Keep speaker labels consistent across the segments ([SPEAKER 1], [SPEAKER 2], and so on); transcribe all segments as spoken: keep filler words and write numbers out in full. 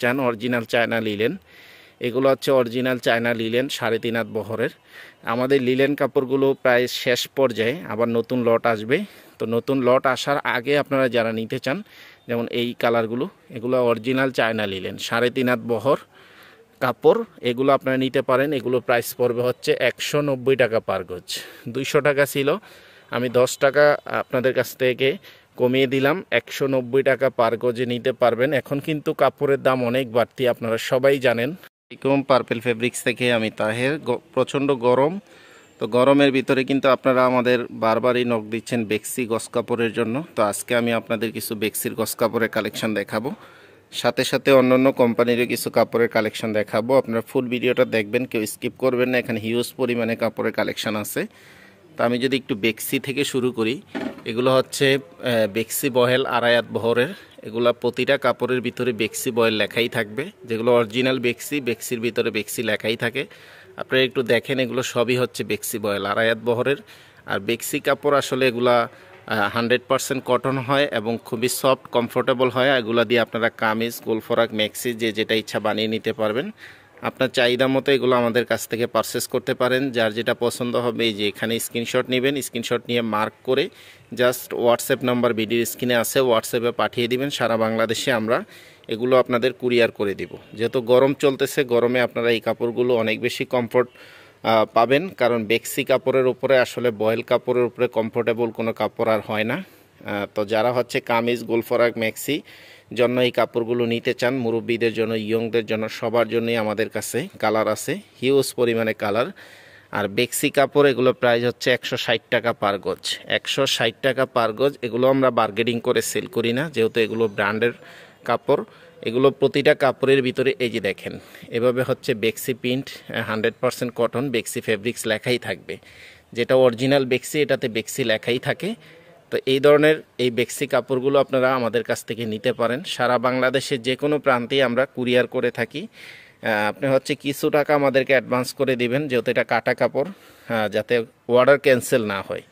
[SPEAKER 1] চান original China linen, এগুলো হচ্ছে অরিজিনাল চায়না লিলেন সাড়ে তিন হাত বহরের। আমাদের লিলেন কাপড়গুলো প্রায় শেষ পর্যায়ে, আবার নতুন লট আসবে। তো নতুন লট আসার আগে আপনারা যারা নিতে চান, যেমন এই কালারগুলো, এগুলো অরিজিনাল চায়না লিলেন সাড়ে তিন হাত বহর কাপড়, এগুলো আপনারা নিতে পারেন। এগুলো প্রাইস পড়বে হচ্ছে একশো নব্বই টাকা পার গজ। দুইশো টাকা ছিল, আমি দশ টাকা আপনাদের কাছ থেকে কমিয়ে দিলাম, একশো নব্বই টাকা পার গজে নিতে পারবেন। এখন কিন্তু কাপড়ের দাম অনেক বাড়তি, আপনারা সবাই জানেন। এরকম পার্পেল ফেব্রিক্স থেকে আমি তাহের। প্রচণ্ড গরম, তো গরমের ভিতরে কিন্তু আপনারা আমাদের বারবারই নক দিচ্ছেন বেক্সি গস কাপড়ের জন্য। তো আজকে আমি আপনাদের কিছু বেক্সির গস কাপড়ের কালেকশন দেখাবো, সাথে সাথে অন্যান্য কোম্পানিরও কিছু কাপড়ের কালেকশন দেখাবো। আপনারা ফুল ভিডিওটা দেখবেন, কেউ স্কিপ করবেন না, এখানে হিউজ পরিমাণে কাপড়ের কালেকশন আছে। তো আমি যদি একটু বেক্সি থেকে শুরু করি, এগুলো হচ্ছে বেক্সি বহেল আড়াই হাত বহরের। এগুলো প্রতিটা কাপড়ের ভিতরে বেক্সি বয়েল লেখাই থাকবে, যেগুলো অরিজিনাল বেক্সি, বেক্সির ভিতরে বেক্সি লেখাই থাকে। আপনারা একটু দেখেন, এগুলো সবই হচ্ছে বেক্সি বয়েল আড়াই হাত বহরের। আর বেক্সি কাপড় আসলে এগুলা হান্ড্রেড পারসেন্ট কটন হয় এবং খুবই সফট কমফোর্টেবল হয়। এগুলো দিয়ে আপনারা কামিজ, গোলফরাক, ম্যাক্সি যে যেটা ইচ্ছা বানিয়ে নিতে পারবেন। আপনার চাহিদা মতো এগুলো আমাদের কাছ থেকে পারচেস করতে পারেন। যার যেটা পছন্দ হবে, এই যে এখানে স্ক্রিনশট নেবেন, স্ক্রিনশট নিয়ে মার্ক করে জাস্ট হোয়াটসঅ্যাপ নাম্বার ভিডিওর স্ক্রিনে আছে, হোয়াটসঅ্যাপে পাঠিয়ে দিবেন। সারা বাংলাদেশে আমরা এগুলো আপনাদের কুরিয়ার করে দিব। যেহেতু গরম চলতেছে, গরমে আপনারা এই কাপড়গুলো অনেক বেশি কমফোর্ট পাবেন, কারণ বেক্সি কাপড়ের উপরে আসলে বয়েল কাপড়ের উপরে কমফোর্টেবল কোনো কাপড় আর হয় না। তো যারা হচ্ছে কামিজ, গোলফরাক, ম্যাক্সি জন্য এই কাপড়গুলো নিতে চান, মুরব্বীদের জন্য, ইয়ংদের জন্য, সবার জন্যই আমাদের কাছে কালার আছে, হিউজ পরিমাণে কালার। আর বেক্সি কাপড় এগুলো প্রাইস হচ্ছে একশো ষাট টাকা পার গজ, একশো ষাট টাকা পার গজ। এগুলো আমরা বার্গেনিং করে সেল করি না, যেহেতু এগুলো ব্র্যান্ডের কাপড়। এগুলো প্রতিটা কাপড়ের ভিতরে এই যে দেখেন, এভাবে হচ্ছে Bexi print, hundred percent cotton, Bexi fabrics লেখাই থাকবে। যেটা অরিজিনাল বেক্সি, এটাতে বেক্সি লেখাই থাকে। তো এই ধরনের এই বেক্সি কাপড়গুলো আপনারা আমাদের কাছ থেকে নিতে পারেন। সারা বাংলাদেশের যে কোনো প্রান্তেই আমরা কুরিয়ার করে থাকি। আপনি হচ্ছে কিছু টাকা আমাদেরকে অ্যাডভান্স করে দিবেন, যেহেতু এটা কাটা কাপড়, যাতে অর্ডার ক্যান্সেল না হয়।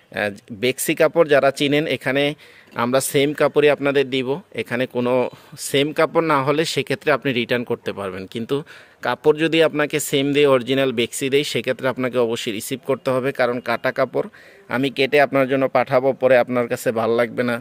[SPEAKER 1] বেক্সি কাপড় যারা চিনেন, এখানে আমরা সেম কাপড়ই আপনাদের দিব। এখানে কোনো সেম কাপড় না হলে সেক্ষেত্রে আপনি রিটার্ন করতে পারবেন, কিন্তু কাপড় যদি আপনাকে সেম দিয়ে অরিজিনাল বেক্সি দেয়, সেক্ষেত্রে আপনাকে অবশ্যই রিসিভ করতে হবে, কারণ কাটা কাপড় আমি কেটে আপনার জন্য পাঠাবো, পরে আপনার কাছে ভালো লাগবে না,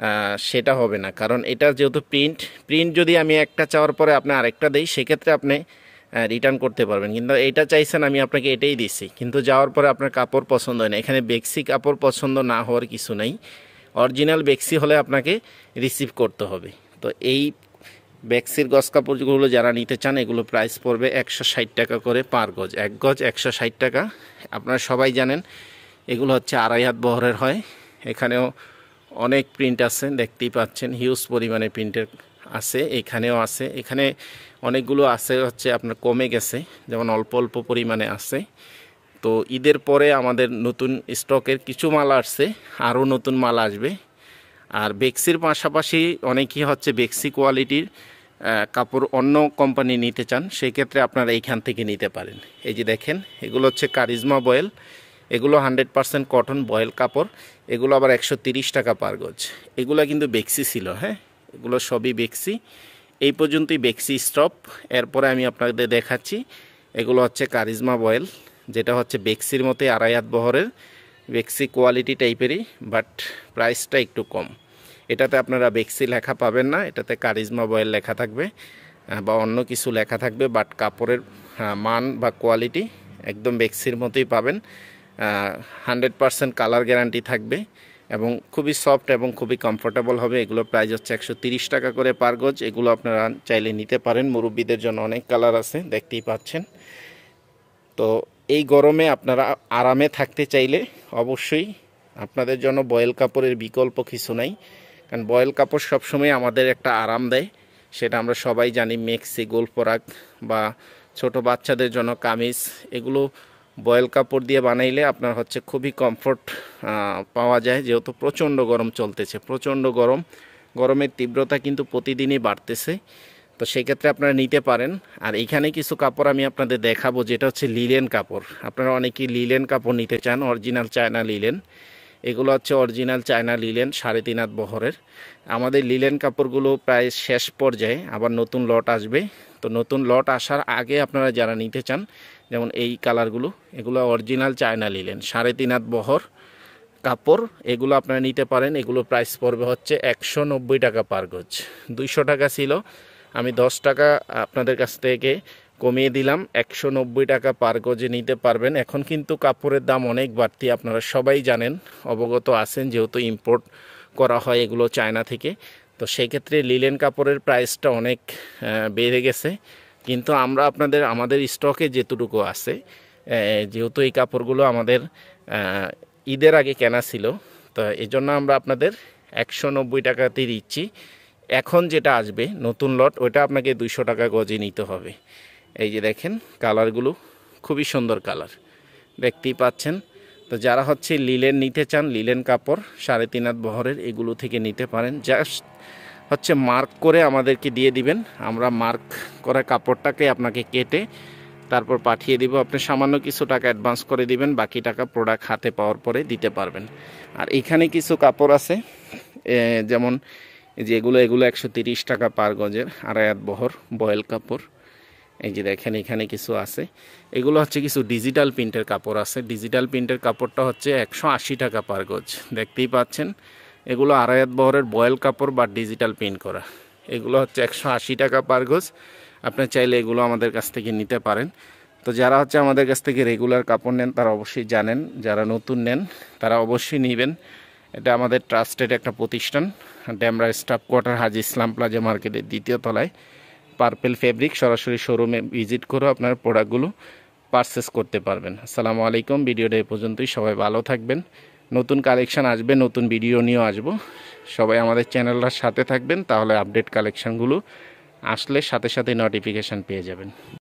[SPEAKER 1] সেটা হবে না। কারণ এটা যেহেতু প্রিন্ট, প্রিন্ট যদি আমি একটা চাওয়ার পরে আপনি আরেকটা দেই, সেক্ষেত্রে আপনি রিটার্ন করতে পারবেন। কিন্তু এটা চাইছেন আমি আপনাকে এটাই দিছি, কিন্তু যাওয়ার পরে আপনার কাপড় পছন্দ হয় না। এখানে বেক্সি কাপড় পছন্দ না হওয়ার কিছু নেই, অরিজিনাল বেক্সি হলে আপনাকে রিসিভ করতে হবে। তো এই বেক্সির গজ কাপড়গুলো যারা নিতে চান, এগুলো প্রাইস পড়বে একশো ষাট টাকা করে পার গজ, এক গজ একশো ষাট টাকা। আপনারা সবাই জানেন এগুলো হচ্ছে আড়াই হাত বহরের হয়। এখানেও অনেক প্রিন্ট আছে, দেখতেই পাচ্ছেন, হিউজ পরিমাণে প্রিন্টের আছে, এখানেও আছে। এখানে অনেকগুলো আছে হচ্ছে আপনার কমে গেছে, যেমন অল্প অল্প পরিমাণে আছে। তো ঈদের পরে আমাদের নতুন স্টকের কিছু মাল আসছে, আরও নতুন মাল আসবে। আর বেক্সির পাশাপাশি অনেকেই হচ্ছে বেক্সি কোয়ালিটির কাপড় অন্য কোম্পানি নিতে চান, সেই ক্ষেত্রে আপনারা এইখান থেকে নিতে পারেন। এই যে দেখেন, এগুলো হচ্ছে কারিজমা বয়েল, এগুলো হান্ড্রেড পারসেন্ট কটন বয়েল কাপড়। এগুলো আবার একশো তিরিশ টাকা পার গজ। এগুলো কিন্তু বেক্সি ছিল, হ্যাঁ, এগুলো সবই বেক্সি। এই পর্যন্তই বেক্সি স্টপ। এরপরে আমি আপনাদের দেখাচ্ছি, এগুলো হচ্ছে কারিজমা বয়েল, যেটা হচ্ছে বেক্সির মতোই আড়াই হাত বহরের, বেক্সি কোয়ালিটি টাইপেরই, বাট প্রাইসটা একটু কম। এটাতে আপনারা বেক্সি লেখা পাবেন না, এটাতে কারিজমা বয়েল লেখা থাকবে বা অন্য কিছু লেখা থাকবে, বাট কাপড়ের মান বা কোয়ালিটি একদম বেক্সির মতোই পাবেন। হান্ড্রেড পারসেন্ট কালার গ্যারান্টি থাকবে এবং খুবই সফট এবং খুবই কমফোর্টেবল হবে। এগুলো প্রাইস হচ্ছে একশো তিরিশ টাকা করে পার গজ। এগুলো আপনারা চাইলে নিতে পারেন, মুরব্বীদের জন্য অনেক কালার আছে, দেখতেই পাচ্ছেন। তো এই গরমে আপনারা আরামে থাকতে চাইলে অবশ্যই আপনাদের জন্য বয়েল কাপড়ের বিকল্প কিছু নাই, কারণ বয়েল কাপড় সবসময় আমাদের একটা আরাম দেয়, সেটা আমরা সবাই জানি। মেক্সি, গোলফরাক বা ছোট বাচ্চাদের জন্য কামিজ, এগুলো বয়েল কাপড় দিয়ে বানাইলে আপনার হচ্ছে খুবই কমফোর্ট পাওয়া যায়। যেহেতু প্রচণ্ড গরম চলতেছে, প্রচণ্ড গরম, গরমের তীব্রতা কিন্তু প্রতিদিনই বাড়তেছে। তো সেক্ষেত্রে আপনারা নিতে পারেন। আর এইখানে কিছু কাপড় আমি আপনাদের দেখাবো, যেটা হচ্ছে লিলেন কাপড়। আপনারা অনেকেই লিলেন কাপড় নিতে চান, অরিজিনাল চায়না লিলেন। এগুলো হচ্ছে অরিজিনাল চায়না লিলেন, সাড়ে তিন হাত বহরের। আমাদের লিলেন কাপড়গুলো প্রায় শেষ পর্যায়ে, আবার নতুন লট আসবে। তো নতুন লট আসার আগে আপনারা যারা নিতে চান, যেমন এই কালারগুলো, এগুলো অরিজিনাল চায়না লিলেন, সাড়ে তিন হাত বহর কাপড়, এগুলো আপনারা নিতে পারেন। এগুলো প্রাইস পড়বে হচ্ছে একশো নব্বই টাকা পার গজ। দুইশো টাকা ছিল, আমি দশ টাকা আপনাদের কাছ থেকে কমিয়ে দিলাম, একশো নব্বই টাকা পার গজে নিতে পারবেন। এখন কিন্তু কাপড়ের দাম অনেক বাড়তি, আপনারা সবাই জানেন, অবগত আছেন, যেহেতু ইম্পোর্ট করা হয় এগুলো চায়না থেকে। তো সেক্ষেত্রে লিলেন কাপড়ের প্রাইসটা অনেক বেড়ে গেছে। কিন্তু আমরা আপনাদের আমাদের স্টকে যেটুকু আছে, যেহেতু এই কাপড়গুলো আমাদের ঈদের আগে কেনা ছিল, তো এই জন্য আমরা আপনাদের একশো নব্বই টাকাতেই দিচ্ছি। এখন যেটা আসবে নতুন লট, ওইটা আপনাকে দুইশো টাকা গজে নিতে হবে। এই যে দেখেন কালারগুলো, খুবই সুন্দর কালার, দেখতেই পাচ্ছেন। তো যারা হচ্ছে লিলেন নিতে চান, লিলেন কাপড় সাড়ে তিন হাত বহরের, এগুলো থেকে নিতে পারেন। জাস্ট হচ্ছে মার্ক করে আমাদেরকে দিয়ে দিবেন, আমরা মার্ক করা কাপড়টাকে আপনাকে কেটে তারপর পাঠিয়ে দিব। আপনি সামান্য কিছু টাকা অ্যাডভান্স করে দিবেন, বাকি টাকা প্রোডাক্ট হাতে পাওয়ার পরে দিতে পারবেন। আর এখানে কিছু কাপড় আছে, যেমন যেগুলো এগুলো একশো তিরিশ টাকা পার গজের, আড়াই হাত বহর বয়েল কাপড়। এই যে দেখেন এখানে কিছু আছে, এগুলো হচ্ছে কিছু ডিজিটাল প্রিন্টের কাপড় আছে। ডিজিটাল প্রিন্টের কাপড়টা হচ্ছে একশো আশি টাকা পার গজ, দেখতেই পাচ্ছেন। এগুলো আড়াই হাত বহরের বয়েল কাপড় বা ডিজিটাল প্রিন্ট করা, এগুলো হচ্ছে একশো আশি টাকা পার গজ। আপনি চাইলে এগুলো আমাদের কাছ থেকে নিতে পারেন। তো যারা হচ্ছে আমাদের কাছ থেকে রেগুলার কাপড় নেন তারা অবশ্যই জানেন, যারা নতুন নেন তারা অবশ্যই নেবেন। এটা আমাদের ট্রাস্টেড একটা প্রতিষ্ঠান, Demra staff quarter, Haji Islam plaza মার্কেটের দ্বিতীয় তলায়, পার্পেল ফেব্রিক। সরাসরি শোরুমে ভিজিট করে আপনার প্রোডাক্টগুলো পারচেস করতে পারবেন। আসসালামু আলাইকুম, ভিডিওটা এই পর্যন্তই। সবাই ভালো থাকবেন। নতুন কালেকশন আসবে, নতুন ভিডিও নিয়েও আসবো। সবাই আমাদের চ্যানেলটার সাথে থাকবেন, তাহলে আপডেট কালেকশানগুলো আসলে সাথে সাথে নোটিফিকেশান পেয়ে যাবেন।